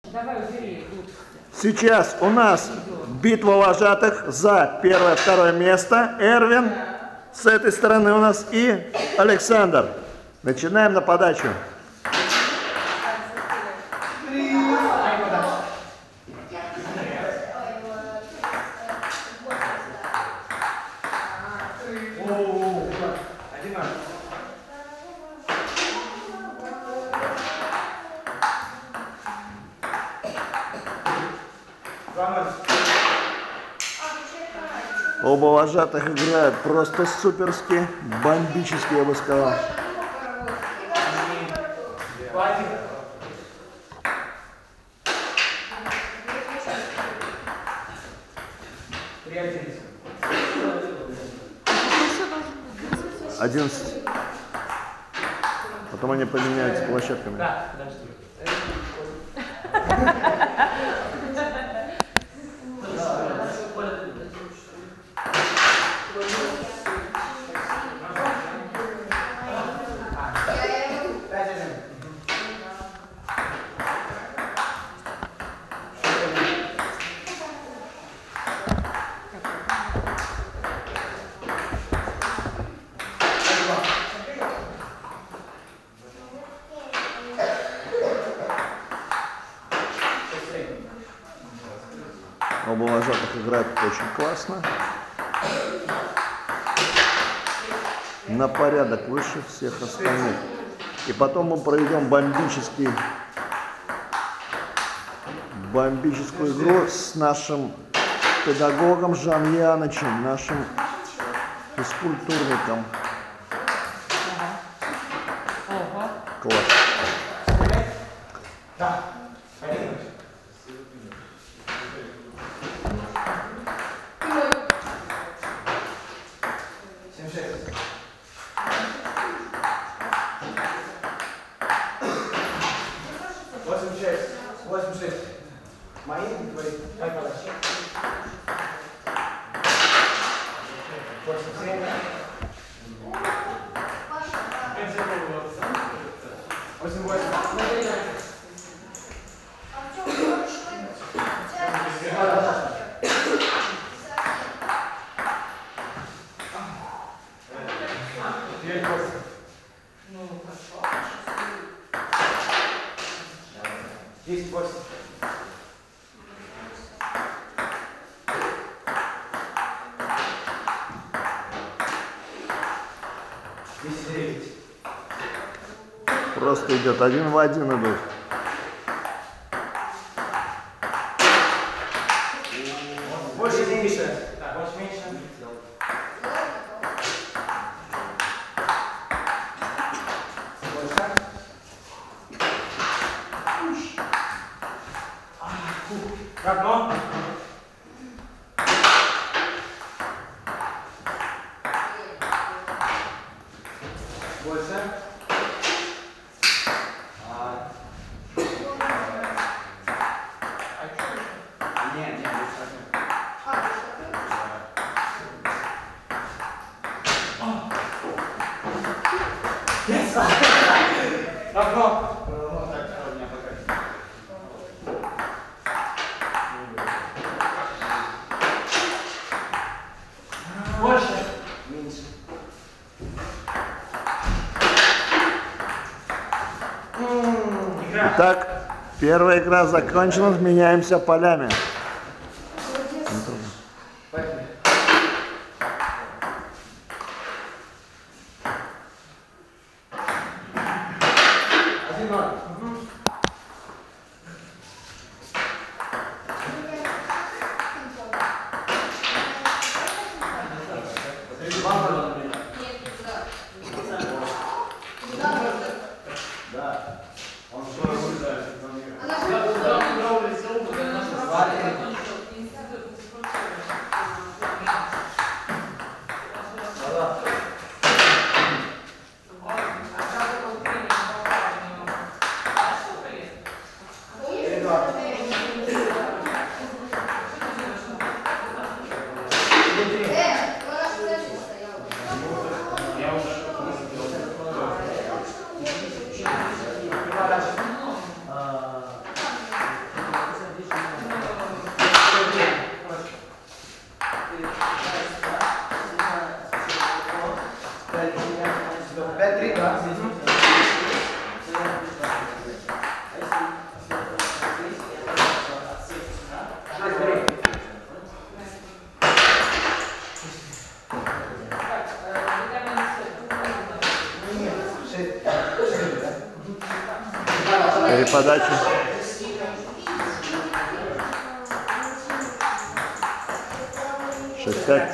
Сейчас у нас битва вожатых за первое-второе место. Эрвин с этой стороны у нас и Александр. Начинаем на подачу. Оба вожатых играют просто суперски, бомбически, я бы сказал. Одиннадцать. Потом они поменяются площадками. Да, подожди. Оба вожатых играют очень классно. На порядок выше всех остальных. И потом мы проведем бомбическую игру с нашим педагогом Жан Янычем, нашим физкультурником. Класс. Да. Мои твои, как подачи? 87. 88. Ну, хорошо. 10-8. Просто идет один в один идут. Больше, меньше. Да, больше, меньше. Больше. Равно. Больше. Нет, равно. Больше. Меньше. Итак, первая игра закончена, меняемся полями. Да. Он что? подачи. Шесть, пять.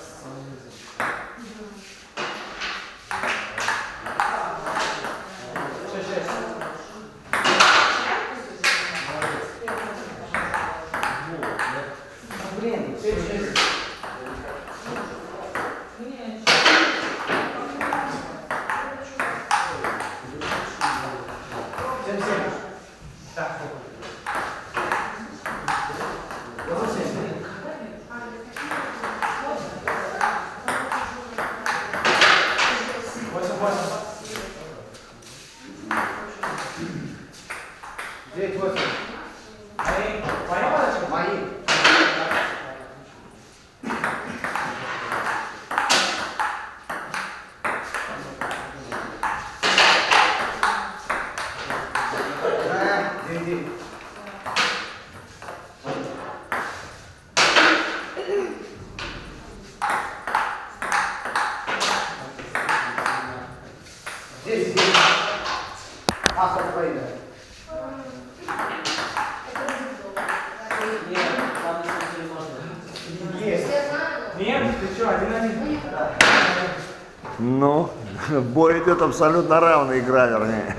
Ну, бой идет абсолютно равная игра, вернее.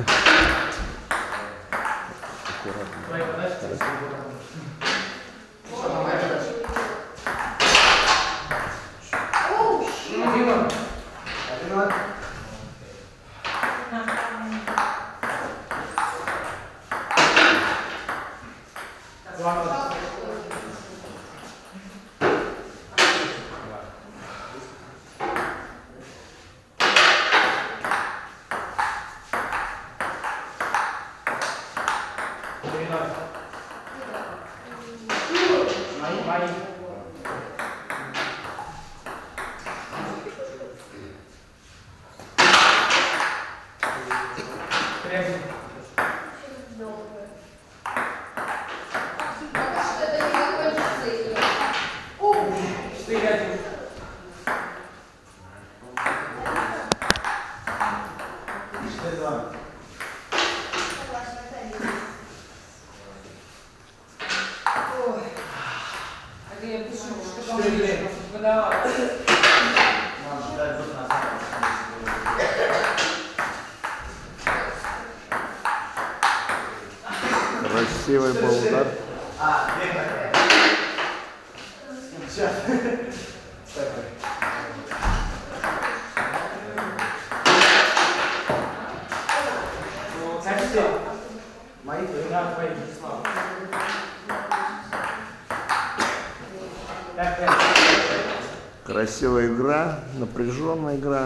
Красивый был удар. Красивая игра, напряженная игра.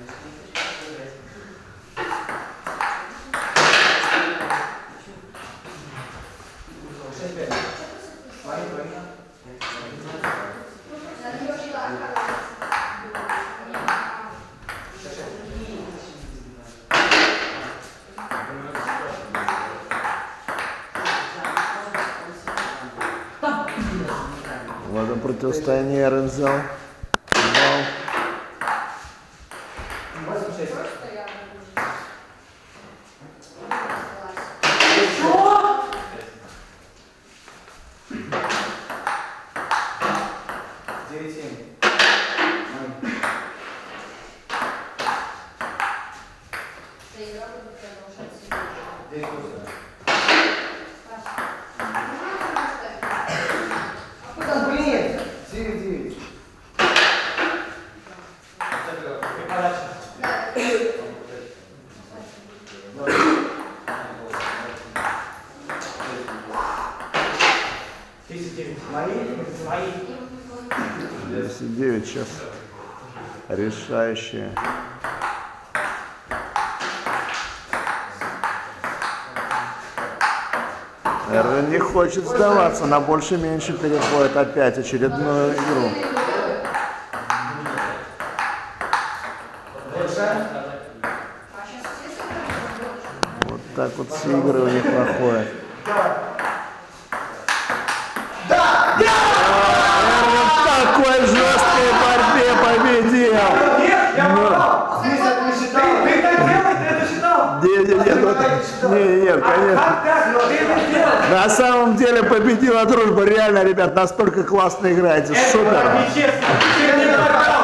В этом противостоянии Эрвин взял. Мои 9 сейчас решающие. Эрвин не хочет сдаваться, на больше-меньше переходит опять очередную игру. Вот так вот все игры у них проходят. Эрвин в такой жесткой борьбе победил. Нет, конечно. На самом деле победила дружба. Реально, ребят, настолько классно играете. Это Супер. было нечестно. Ты не нокаут.